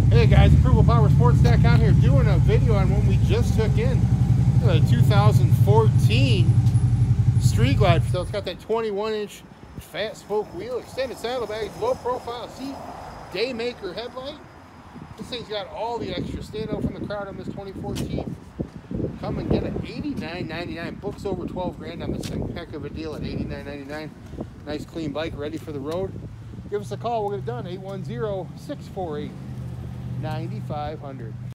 Hey guys, ApprovalPowerSports.com here doing a video on one we just took in. The 2014 Street Glide. So it's got that 21-inch fat spoke wheel, extended saddlebags, low profile seat, Daymaker headlight. This thing's got all the extras. Stand out from the crowd on this 2014. Come and get it. $89.99. Books over 12 grand on this thing. Heck of a deal at $89.99. Nice clean bike, ready for the road. Give us a call. We'll get it done. 810-648-9500.